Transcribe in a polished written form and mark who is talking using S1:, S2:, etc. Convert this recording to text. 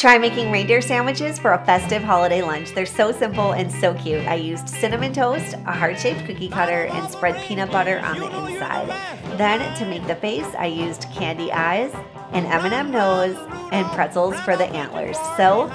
S1: Try making reindeer sandwiches for a festive holiday lunch. They're so simple and so cute. I used cinnamon toast, a heart-shaped cookie cutter, and spread peanut butter on the inside. Then, to make the face, I used candy eyes, an M&M nose, and pretzels for the antlers. So